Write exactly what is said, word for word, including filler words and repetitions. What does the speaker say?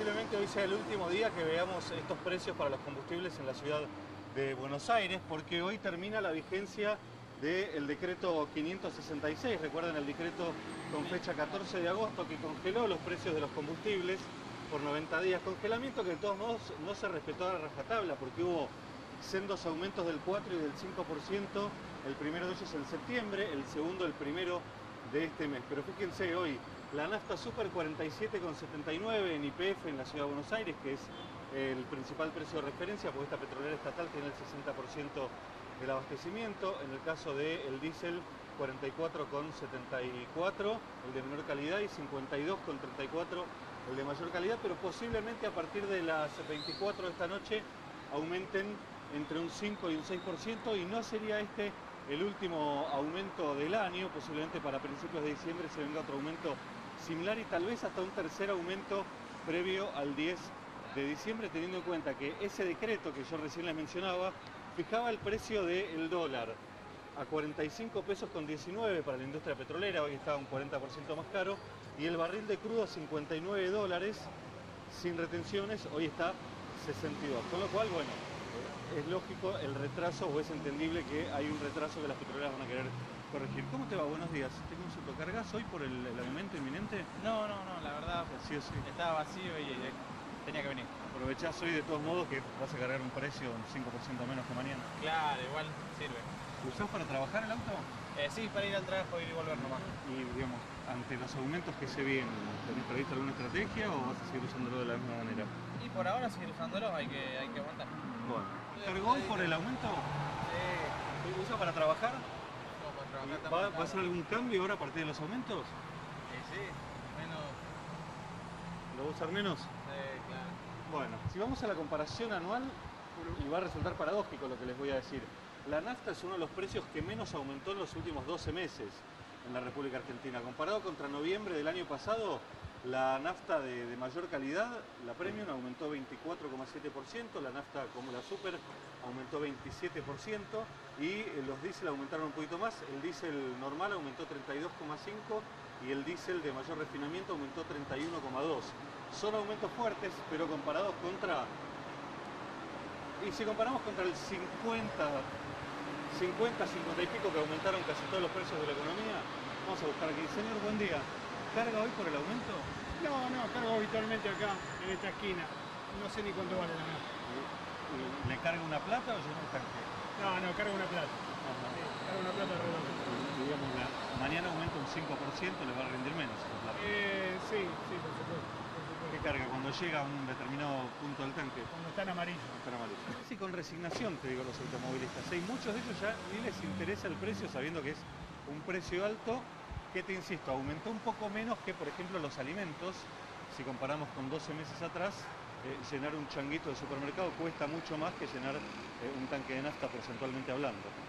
posiblemente hoy sea el último día que veamos estos precios para los combustibles en la ciudad de Buenos Aires, porque hoy termina la vigencia del decreto quinientos sesenta y seis. Recuerden el decreto con fecha catorce de agosto que congeló los precios de los combustibles por noventa días. Congelamiento que de todos modos no se respetó a la rajatabla, porque hubo sendos aumentos del cuatro y del cinco por ciento, el primero de ellos en septiembre, el segundo el primero de este mes. Pero fíjense hoy, la nafta super cuarenta y siete con setenta y nueve en Y P F en la ciudad de Buenos Aires, que es el principal precio de referencia, porque esta petrolera estatal tiene el sesenta por ciento del abastecimiento. En el caso del diésel, cuarenta y cuatro con setenta y cuatro, el de menor calidad, y cincuenta y dos con treinta y cuatro, el de mayor calidad, pero posiblemente a partir de las veinticuatro de esta noche aumenten entre un cinco y un seis por ciento, y no sería este el último aumento del año. Posiblemente para principios de diciembre se venga otro aumento similar y tal vez hasta un tercer aumento previo al diez de diciembre, teniendo en cuenta que ese decreto que yo recién les mencionaba fijaba el precio del dólar a cuarenta y cinco pesos con diecinueve para la industria petrolera, hoy está un cuarenta por ciento más caro, y el barril de crudo a cincuenta y nueve dólares sin retenciones, hoy está sesenta y dos, con lo cual, bueno, es lógico el retraso, o es entendible que hay un retraso que las petroleras van a querer corregir. ¿Cómo te va? Buenos días. ¿Te consulto? ¿Cargas hoy por el, el aumento inminente? No, no, no, la verdad sí, sí. estaba vacío y eh, tenía que venir. ¿Aprovechás hoy de todos modos que vas a cargar un precio un cinco por ciento menos que mañana? Claro, igual sirve. ¿Lo usás para trabajar el auto? Eh, sí, para ir al trabajo, ir y volver nomás. Y digamos, ante los aumentos que se vienen, ¿tenés previsto alguna estrategia o vas a seguir usándolo de la misma manera? Y por ahora seguir usándolo, hay que, hay que aguantar. Bueno, ¿cargó hoy por el aumento? Sí. ¿Lo usa para trabajar? No, para trabajar ¿Va, también. ¿Va a hacer algún cambio ahora a partir de los aumentos? Sí, sí, menos. ¿Lo va a usar menos? Sí, claro. Bueno, si vamos a la comparación anual, y va a resultar paradójico lo que les voy a decir, la nafta es uno de los precios que menos aumentó en los últimos doce meses en la República Argentina. Comparado contra noviembre del año pasado, la nafta de, de mayor calidad, la Premium, aumentó veinticuatro coma siete por ciento, la nafta como la Super aumentó veintisiete por ciento y los diésel aumentaron un poquito más. El diésel normal aumentó treinta y dos coma cinco por ciento y el diésel de mayor refinamiento aumentó treinta y uno coma dos por ciento. Son aumentos fuertes, pero comparados contra... Y si comparamos contra el cincuenta, cincuenta, cincuenta y pico que aumentaron casi todos los precios de la economía, vamos a buscar aquí. Señor, buen día. ¿Carga hoy por el aumento? No, no, cargo habitualmente acá, en esta esquina. No sé ni cuánto vale la nafta. ¿Le carga una plata o llena un tanque? No, no, cargo una plata. Ajá. Sí, cargo una plata redonda. Digamos, la, mañana aumenta un cinco por ciento, le va a rendir menos esa plata. Eh, sí, sí, por supuesto. Por supuesto. ¿Qué carga? Cuando llega a un determinado punto del tanque. Cuando está en amarillo. Está en amarillo. Sí, con resignación, te digo, los automovilistas. Y muchos de ellos ya ni les interesa el precio, sabiendo que es un precio alto, que te insisto, aumentó un poco menos que, por ejemplo, los alimentos. Si comparamos con doce meses atrás, eh, llenar un changuito de supermercado cuesta mucho más que llenar eh, un tanque de nafta, porcentualmente hablando.